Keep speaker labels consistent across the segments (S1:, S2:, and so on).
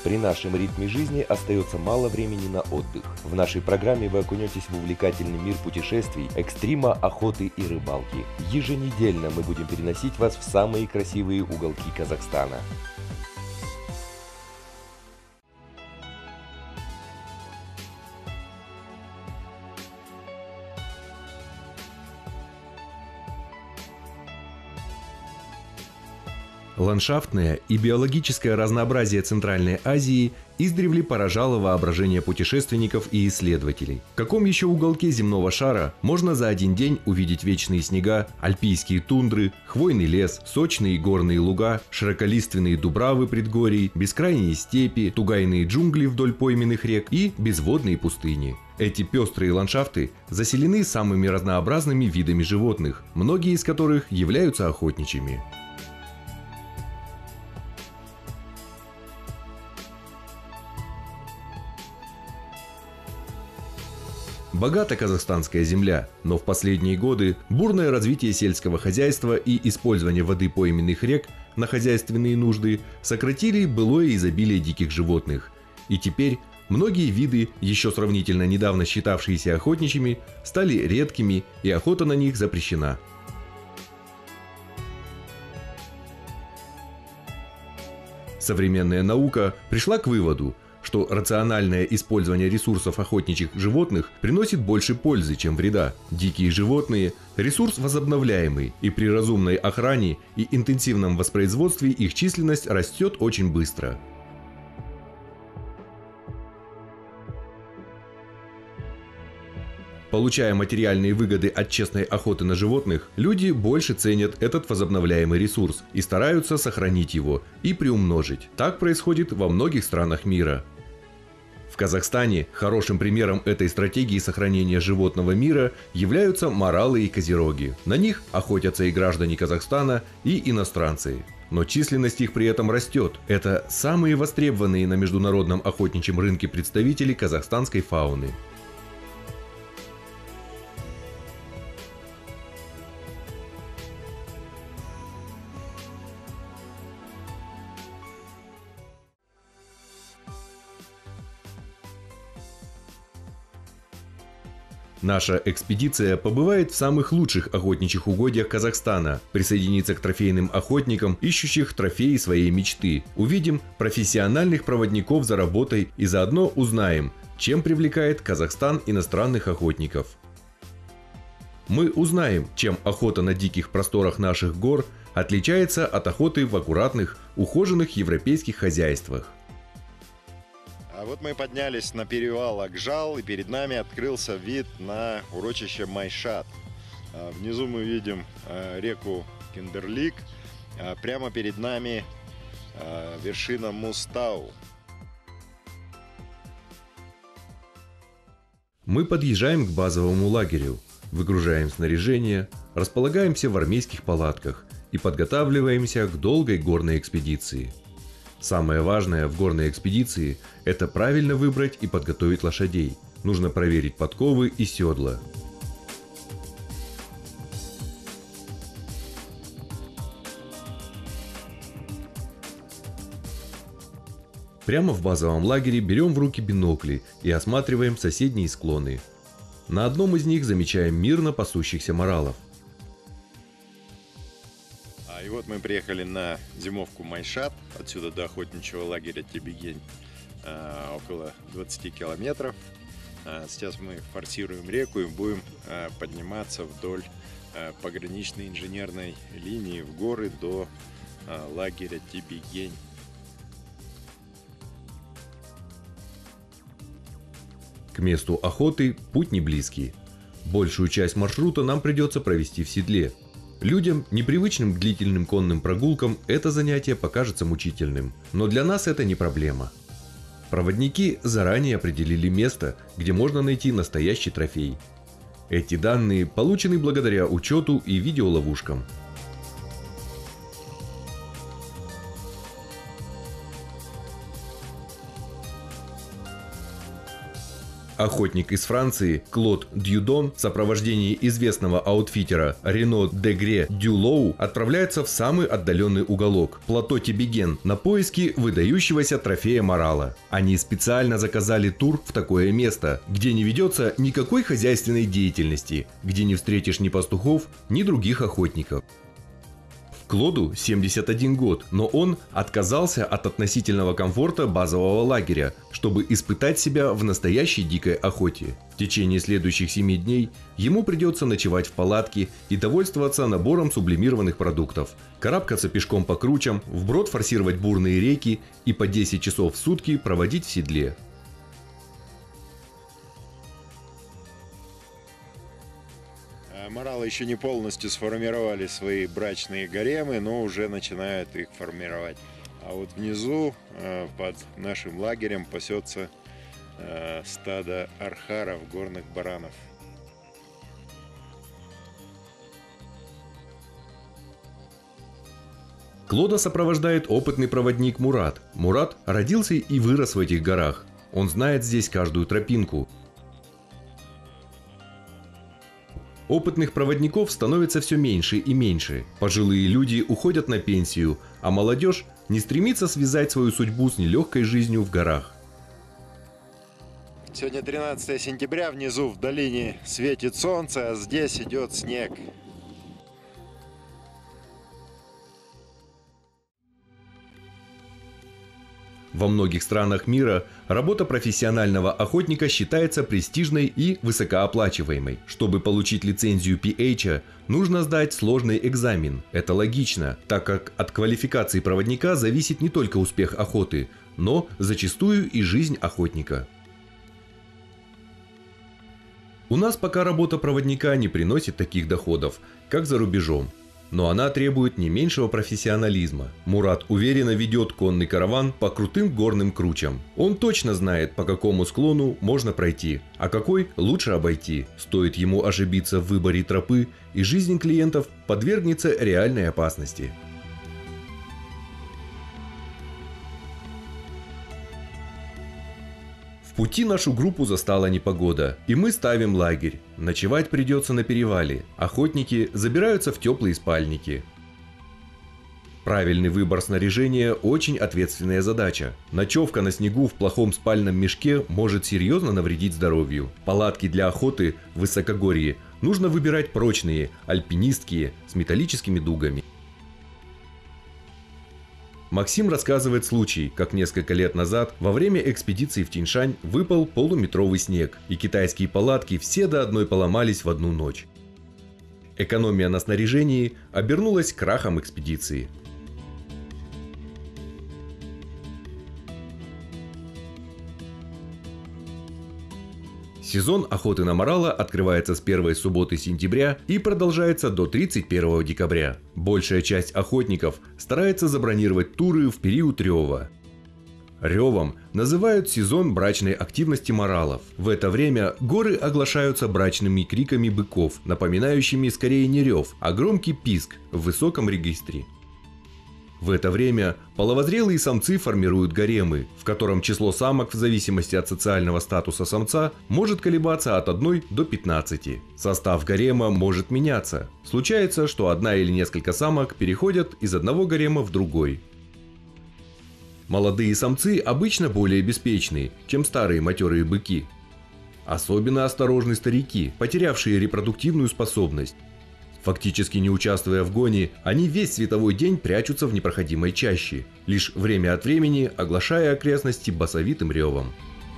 S1: При нашем ритме жизни остается мало времени на отдых. В нашей программе вы окунетесь в увлекательный мир путешествий, экстрима, охоты и рыбалки. Еженедельно мы будем переносить вас в самые красивые уголки Казахстана.
S2: Ландшафтное и биологическое разнообразие Центральной Азии издревле поражало воображение путешественников и исследователей. В каком еще уголке земного шара можно за один день увидеть вечные снега, альпийские тундры, хвойный лес, сочные горные луга, широколиственные дубравы предгорий, бескрайние степи, тугайные джунгли вдоль пойменных рек и безводные пустыни? Эти пестрые ландшафты заселены самыми разнообразными видами животных, многие из которых являются охотничьими. Богата казахстанская земля, но в последние годы бурное развитие сельского хозяйства и использование воды пойменных рек на хозяйственные нужды сократили былое изобилие диких животных. И теперь многие виды, еще сравнительно недавно считавшиеся охотничьими, стали редкими, и охота на них запрещена. Современная наука пришла к выводу, что рациональное использование ресурсов охотничьих животных приносит больше пользы, чем вреда. Дикие животные – ресурс возобновляемый, и при разумной охране и интенсивном воспроизводстве их численность растет очень быстро. Получая материальные выгоды от честной охоты на животных, люди больше ценят этот возобновляемый ресурс и стараются сохранить его и приумножить. Так происходит во многих странах мира. В Казахстане хорошим примером этой стратегии сохранения животного мира являются моралы и козероги. На них охотятся и граждане Казахстана, и иностранцы. Но численность их при этом растет. Это самые востребованные на международном охотничьем рынке представители казахстанской фауны. Наша экспедиция побывает в самых лучших охотничьих угодьях Казахстана, присоединится к трофейным охотникам, ищущих трофеи своей мечты. Увидим профессиональных проводников за работой и заодно узнаем, чем привлекает Казахстан иностранных охотников. Мы узнаем, чем охота на диких просторах наших гор отличается от охоты в аккуратных, ухоженных европейских хозяйствах.
S3: А вот мы поднялись на перевал Акжал, и перед нами открылся вид на урочище Майшат. Внизу мы видим реку Киндерлик, прямо перед нами вершина Мустау.
S2: Мы подъезжаем к базовому лагерю, выгружаем снаряжение, располагаемся в армейских палатках и подготавливаемся к долгой горной экспедиции. Самое важное в горной экспедиции – это правильно выбрать и подготовить лошадей. Нужно проверить подковы и седла. Прямо в базовом лагере берем в руки бинокли и осматриваем соседние склоны. На одном из них замечаем мирно пасущихся моралов.
S3: И вот мы приехали на зимовку Майшат, отсюда до охотничьего лагеря Тебегень около 20 километров. Сейчас мы форсируем реку и будем подниматься вдоль пограничной инженерной линии в горы до лагеря Тебегень.
S2: К месту охоты путь не близкий. Большую часть маршрута нам придется провести в седле. Людям, непривычным к длительным конным прогулкам, это занятие покажется мучительным, но для нас это не проблема. Проводники заранее определили место, где можно найти настоящий трофей. Эти данные получены благодаря учету и видеоловушкам. Охотник из Франции Клод Дьюдон в сопровождении известного аутфитера Рено Дегре Дюлоу отправляется в самый отдаленный уголок – плато Тебиген на поиски выдающегося трофея морала. Они специально заказали тур в такое место, где не ведется никакой хозяйственной деятельности, где не встретишь ни пастухов, ни других охотников. Клоду 71 год, но он отказался от относительного комфорта базового лагеря, чтобы испытать себя в настоящей дикой охоте. В течение следующих 7 дней ему придется ночевать в палатке и довольствоваться набором сублимированных продуктов, карабкаться пешком по кручам, вброд форсировать бурные реки и по 10 часов в сутки проводить в седле.
S3: Моралы еще не полностью сформировали свои брачные гаремы, но уже начинают их формировать. А вот внизу, под нашим лагерем, пасется стадо архаров, горных баранов.
S2: Клода сопровождает опытный проводник Мурат. Мурат родился и вырос в этих горах. Он знает здесь каждую тропинку. Опытных проводников становится все меньше и меньше. Пожилые люди уходят на пенсию, а молодежь не стремится связать свою судьбу с нелегкой жизнью в горах.
S3: Сегодня 13 сентября, внизу в долине светит солнце, а здесь идет снег.
S2: Во многих странах мира работа профессионального охотника считается престижной и высокооплачиваемой. Чтобы получить лицензию PH, нужно сдать сложный экзамен. Это логично, так как от квалификации проводника зависит не только успех охоты, но зачастую и жизнь охотника. У нас пока работа проводника не приносит таких доходов, как за рубежом. Но она требует не меньшего профессионализма. Мурат уверенно ведет конный караван по крутым горным кручам. Он точно знает, по какому склону можно пройти, а какой лучше обойти. Стоит ему ошибиться в выборе тропы, и жизнь клиентов подвергнется реальной опасности. В пути нашу группу застала непогода, и мы ставим лагерь. Ночевать придется на перевале. Охотники забираются в теплые спальники. Правильный выбор снаряжения – очень ответственная задача. Ночевка на снегу в плохом спальном мешке может серьезно навредить здоровью. Палатки для охоты в высокогорье нужно выбирать прочные, альпинистские, с металлическими дугами. Максим рассказывает случай, как несколько лет назад во время экспедиции в Тянь-Шань выпал полуметровый снег, и китайские палатки все до одной поломались в одну ночь. Экономия на снаряжении обернулась крахом экспедиции. Сезон охоты на морала открывается с первой субботы сентября и продолжается до 31 декабря. Большая часть охотников старается забронировать туры в период рева. Ревом называют сезон брачной активности моралов. В это время горы оглашаются брачными криками быков, напоминающими скорее не рев, а громкий писк в высоком регистре. В это время половозрелые самцы формируют гаремы, в котором число самок в зависимости от социального статуса самца может колебаться от 1 до 15. Состав гарема может меняться. Случается, что одна или несколько самок переходят из одного гарема в другой. Молодые самцы обычно более беспечны, чем старые матерые быки. Особенно осторожны старики, потерявшие репродуктивную способность. Фактически не участвуя в гоне, они весь световой день прячутся в непроходимой чаще, лишь время от времени оглашая окрестности басовитым ревом.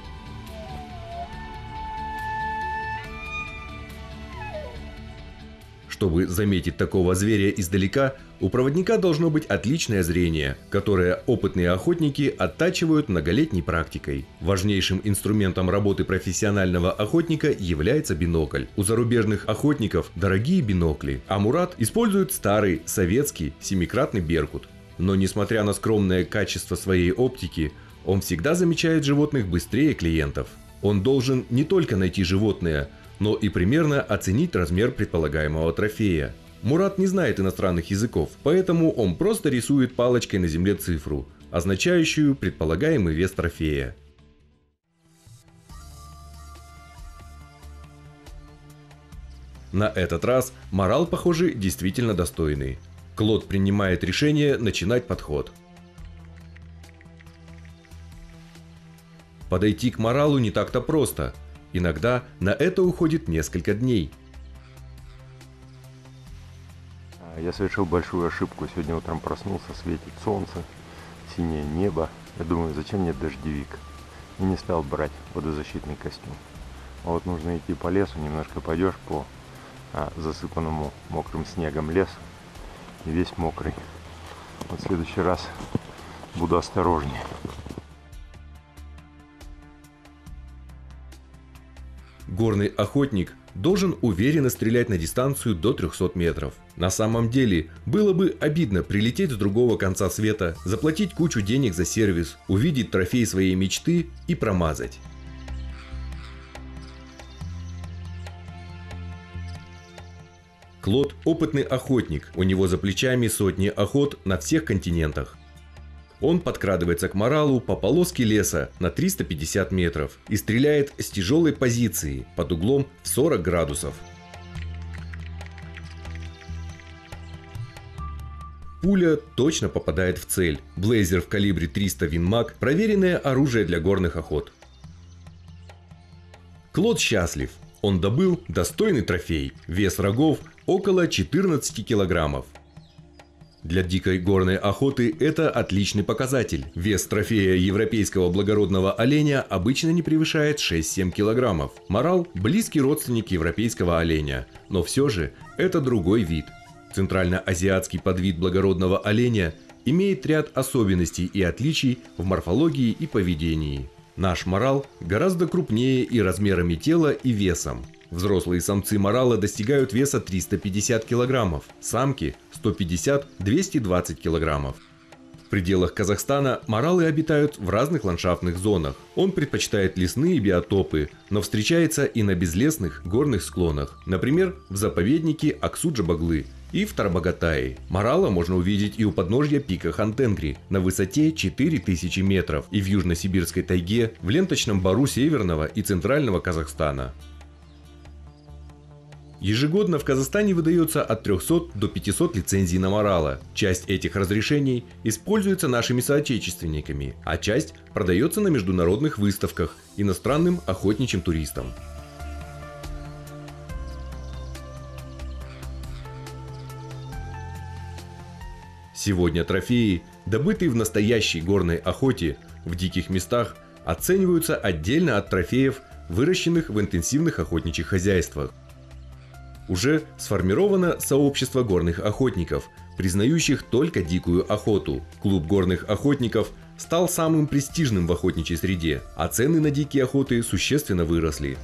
S2: Чтобы заметить такого зверя издалека, у проводника должно быть отличное зрение, которое опытные охотники оттачивают многолетней практикой. Важнейшим инструментом работы профессионального охотника является бинокль. У зарубежных охотников дорогие бинокли, а Мурат использует старый советский семикратный Беркут. Но несмотря на скромное качество своей оптики, он всегда замечает животных быстрее клиентов. Он должен не только найти животное, но и примерно оценить размер предполагаемого трофея. Мурат не знает иностранных языков, поэтому он просто рисует палочкой на земле цифру, означающую предполагаемый вес трофея. На этот раз морал, похоже, действительно достойный. Клод принимает решение начинать подход. Подойти к моралу не так-то просто. Иногда на это уходит несколько дней.
S4: Я совершил большую ошибку. Сегодня утром проснулся, светит солнце, синее небо. Я думаю, зачем мне дождевик? И не стал брать водозащитный костюм. А вот нужно идти по лесу, немножко пойдешь по засыпанному мокрым снегом лесу. И весь мокрый. Вот в следующий раз буду осторожнее.
S2: Горный охотник должен уверенно стрелять на дистанцию до 300 метров. На самом деле, было бы обидно прилететь с другого конца света, заплатить кучу денег за сервис, увидеть трофей своей мечты и промазать. Клод – опытный охотник, у него за плечами сотни охот на всех континентах. Он подкрадывается к моралу по полоске леса на 350 метров и стреляет с тяжелой позиции под углом в 40 градусов. Пуля точно попадает в цель. Блейзер в калибре 300 Винмаг – проверенное оружие для горных охот. Клод счастлив. Он добыл достойный трофей. Вес рогов около 14 килограммов. Для дикой горной охоты это отличный показатель. Вес трофея европейского благородного оленя обычно не превышает 6-7 килограммов. Морал – близкий родственник европейского оленя, но все же это другой вид. Центральноазиатский подвид благородного оленя имеет ряд особенностей и отличий в морфологии и поведении. Наш морал гораздо крупнее и размерами тела, и весом. Взрослые самцы морала достигают веса 350 килограммов, самки – 150-220 килограммов. В пределах Казахстана моралы обитают в разных ландшафтных зонах. Он предпочитает лесные биотопы, но встречается и на безлесных горных склонах, например, в заповеднике Аксу-Джабаглы и в Тарбагатае. Морала можно увидеть и у подножья пика Хантенгри на высоте 4000 метров и в южно-сибирской тайге, в ленточном бару Северного и Центрального Казахстана. Ежегодно в Казахстане выдается от 300 до 500 лицензий на морала. Часть этих разрешений используется нашими соотечественниками, а часть продается на международных выставках иностранным охотничьим туристам. Сегодня трофеи, добытые в настоящей горной охоте в диких местах, оцениваются отдельно от трофеев, выращенных в интенсивных охотничьих хозяйствах. Уже сформировано сообщество горных охотников, признающих только дикую охоту. Клуб горных охотников стал самым престижным в охотничьей среде, а цены на дикие охоты существенно выросли.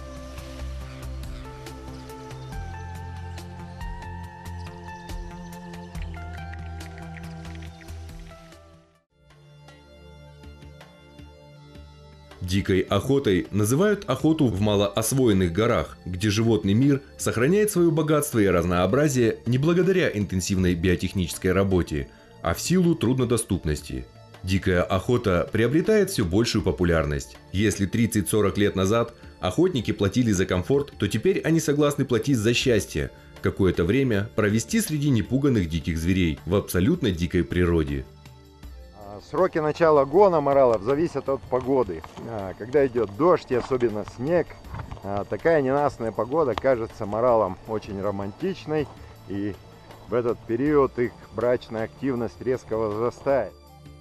S2: Дикой охотой называют охоту в малоосвоенных горах, где животный мир сохраняет свое богатство и разнообразие не благодаря интенсивной биотехнической работе, а в силу труднодоступности. Дикая охота приобретает все большую популярность. Если 30-40 лет назад охотники платили за комфорт, то теперь они согласны платить за счастье, какое-то время провести среди непуганных диких зверей в абсолютно дикой природе.
S4: Сроки начала гона моралов зависят от погоды. Когда идет дождь и особенно снег, такая ненастная погода кажется моралам очень романтичной, и в этот период их брачная активность резко возрастает.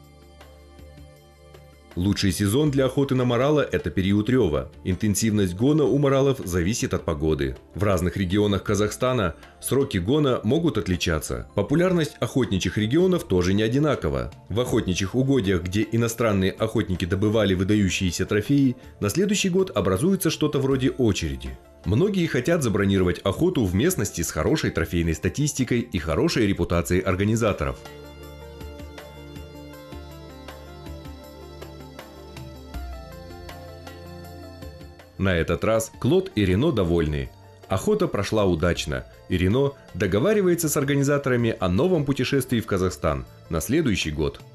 S2: Лучший сезон для охоты на морала – это период рева. Интенсивность гона у моралов зависит от погоды. В разных регионах Казахстана сроки гона могут отличаться. Популярность охотничьих регионов тоже не одинакова. В охотничьих угодьях, где иностранные охотники добывали выдающиеся трофеи, на следующий год образуется что-то вроде очереди. Многие хотят забронировать охоту в местности с хорошей трофейной статистикой и хорошей репутацией организаторов. На этот раз Клод и Рено довольны. Охота прошла удачно, и Рено договаривается с организаторами о новом путешествии в Казахстан на следующий год.